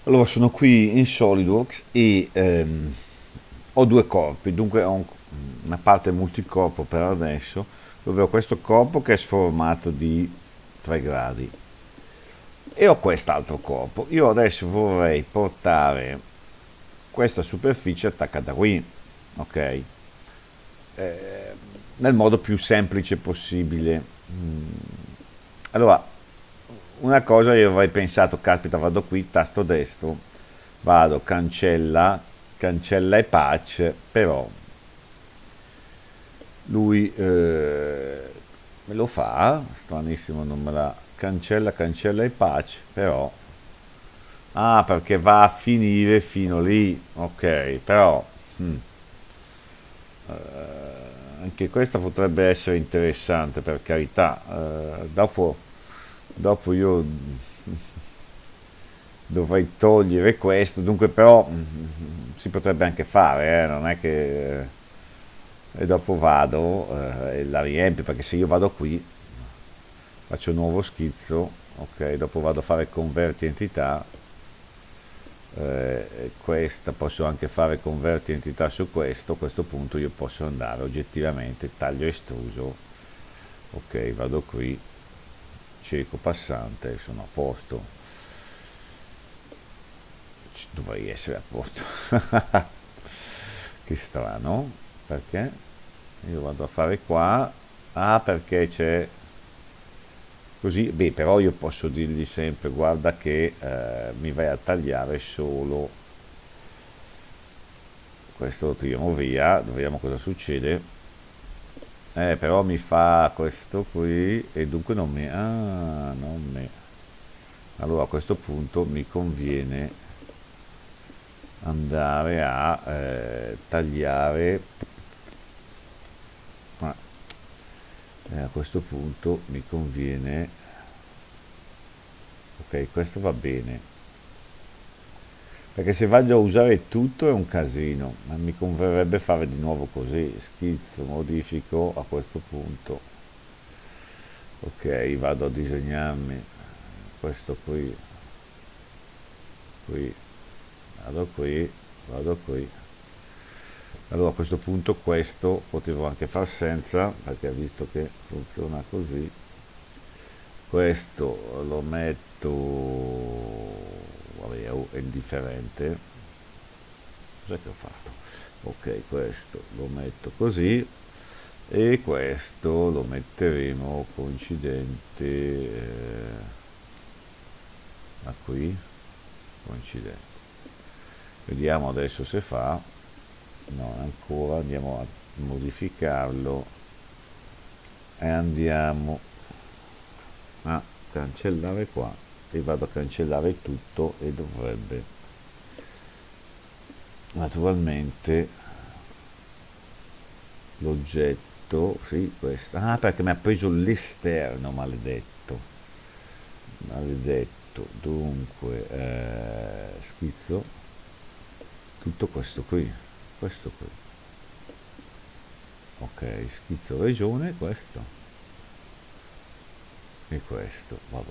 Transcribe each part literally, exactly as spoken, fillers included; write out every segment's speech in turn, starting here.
Allora, sono qui in SolidWorks e ehm, ho due corpi, dunque ho un- una parte multicorpo per adesso, dove ho questo corpo che è sformato di tre gradi e ho quest'altro corpo. Io adesso vorrei portare questa superficie attaccata qui, ok? Nel modo più semplice possibile. Mm. Allora, una cosa io avrei pensato, caspita, vado qui, tasto destro, vado, cancella, cancella e patch, però lui eh, me lo fa, stranissimo, non me la cancella, cancella e patch, però... Ah, perché va a finire fino lì, ok, però... hmm, anche questa potrebbe essere interessante, per carità. Eh, dopo, dopo io dovrei togliere questo, dunque però mm, si potrebbe anche fare, eh, non è che... eh, e dopo vado eh, e la riempio, perché se io vado qui, faccio un nuovo schizzo, ok, dopo vado a fare converti entità, eh, questa posso anche fare converti entità su questo, a questo punto io posso andare oggettivamente, taglio estruso, ok, vado qui, cieco passante, sono a posto, dovrei essere a posto. Che strano, perché io vado a fare qua, ah, perché c'è così, beh, però io posso dirgli sempre, guarda che eh, mi vai a tagliare solo questo, lo tiriamo via, vediamo cosa succede. Eh, però mi fa questo qui e dunque non mi... Ah, non mi... Allora a questo punto mi conviene andare a eh, tagliare... Ah, eh, a questo punto mi conviene... Ok, questo va bene. Perché se vado a usare tutto è un casino, ma mi converrebbe fare di nuovo così, schizzo, modifico a questo punto. Ok, vado a disegnarmi questo qui, qui, vado qui, vado qui. Allora a questo punto questo potevo anche far senza, perché visto che funziona così, questo lo metto, vabbè, è indifferente. Cos'è che ho fatto? Ok, questo lo metto così e questo lo metteremo coincidente eh, a qui, coincidente. Vediamo adesso se fa, no, ancora, andiamo a modificarlo e andiamo a cancellare qua e vado a cancellare tutto e dovrebbe naturalmente l'oggetto, sì, questo, ah, perché mi ha preso l'esterno, maledetto, maledetto, dunque eh, schizzo tutto questo qui, questo qui, ok, schizzo regione, questo e questo, vabbè,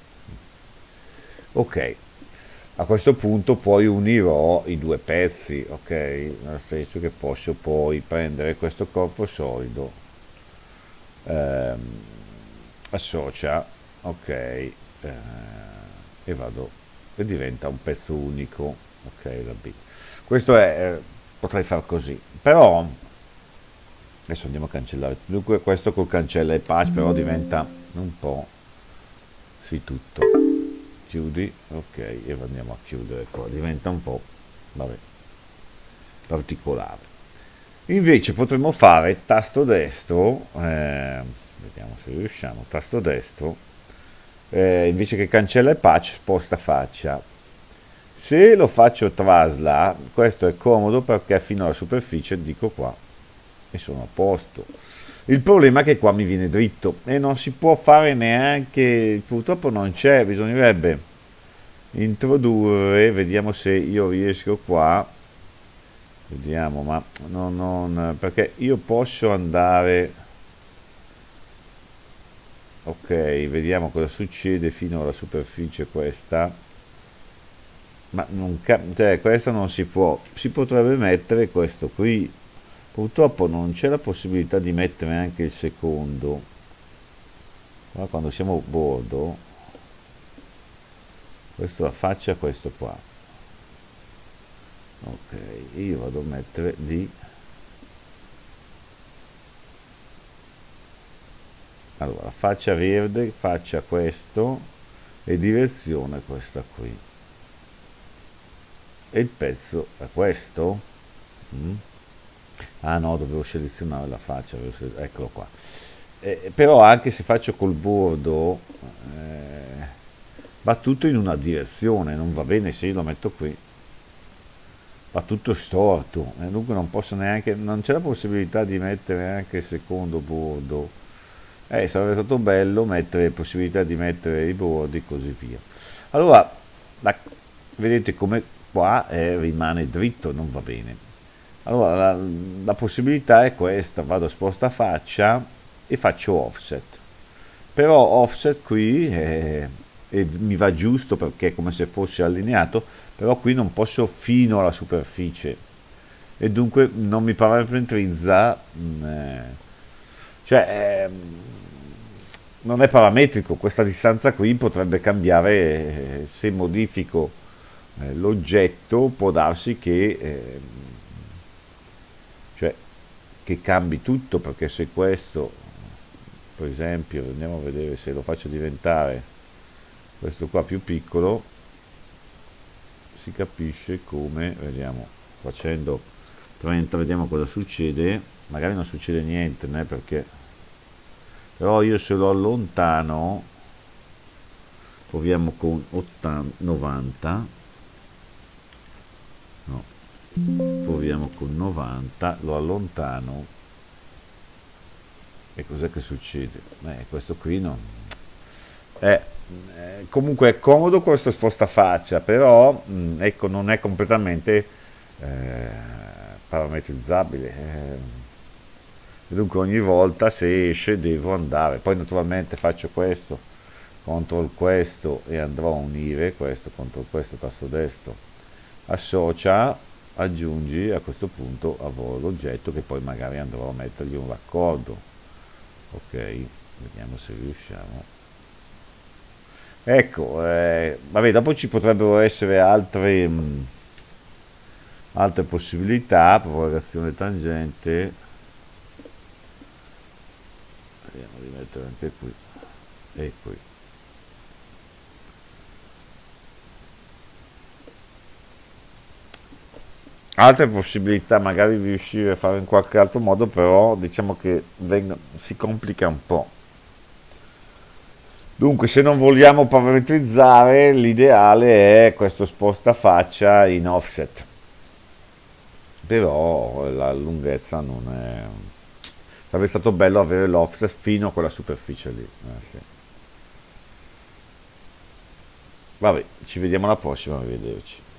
ok. A questo punto poi unirò i due pezzi, ok? Nel senso che posso poi prendere questo corpo solido, ehm, associa, ok, eh, e vado, e diventa un pezzo unico, ok, la B. Questo è, eh, potrei far così, però, adesso andiamo a cancellare, dunque questo col cancella e patch, però diventa un po', sì, tutto. Chiudi, ok, e andiamo a chiudere qua, diventa un po', vabbè, particolare. Invece potremmo fare tasto destro, eh, vediamo se riusciamo, tasto destro, eh, invece che cancella e patch, sposta faccia. Se lo faccio trasla, questo è comodo perché fino alla superficie dico qua e sono a posto. Il problema è che qua mi viene dritto e non si può fare neanche, purtroppo non c'è, bisognerebbe introdurre, vediamo se io riesco qua, vediamo, ma no, non, perché io posso andare, ok, vediamo cosa succede fino alla superficie questa, ma non ca- cioè, questa non si può, si potrebbe mettere questo qui, purtroppo non c'è la possibilità di mettere anche il secondo. Qua quando siamo a bordo, questo affaccia questo qua, ok, io vado a mettere di, allora faccia verde, faccia questo e direzione questa qui, e il pezzo è questo. Mm. Ah no, dovevo selezionare la faccia, dovevo sele- eccolo qua. Eh, però anche se faccio col bordo, eh, va tutto in una direzione, non va bene se io lo metto qui, va tutto storto, e dunque non posso neanche, non c'è la possibilità di mettere anche il secondo bordo. Eh, sarebbe stato bello mettere possibilità di mettere i bordi così via. Allora, la- vedete come qua eh, rimane dritto, non va bene. Allora, la, la possibilità è questa, vado a sposta faccia e faccio offset. Però offset qui eh, e mi va giusto perché è come se fosse allineato, però qui non posso fino alla superficie e dunque non mi parametrizza, mm, eh, cioè ehm, non è parametrico, questa distanza qui potrebbe cambiare, eh, se modifico eh, l'oggetto può darsi che, eh, cioè, che cambi tutto, perché se questo, per esempio, andiamo a vedere se lo faccio diventare questo qua più piccolo, si capisce come, vediamo, facendo trenta, vediamo cosa succede, magari non succede niente, né, perché, però io se lo allontano, proviamo con ottanta, novanta, no, proviamo con novanta, lo allontano, e cos'è che succede? Beh, questo qui non... Eh, eh, comunque è comodo questo spostafaccia, però mh, ecco, non è completamente eh, parametrizzabile. eh. E dunque ogni volta se esce devo andare. Poi naturalmente faccio questo, control questo e andrò a unire questo, control questo, tasto destro, associa, aggiungi, a questo punto avrò l'oggetto che poi magari andrò a mettergli un raccordo. Ok, vediamo se riusciamo. Ecco, eh, vabbè, dopo ci potrebbero essere altre, mh, altre possibilità, propagazione tangente, vediamo di mettere anche qui e qui. Altre possibilità magari di riuscire a fare in qualche altro modo, però diciamo che venga- si complica un po'. Dunque, se non vogliamo parametrizzare, l'ideale è questo spostafaccia in offset, però la lunghezza non è... Sarebbe stato bello avere l'offset fino a quella superficie lì. Eh, sì. Vabbè, ci vediamo alla prossima, arrivederci.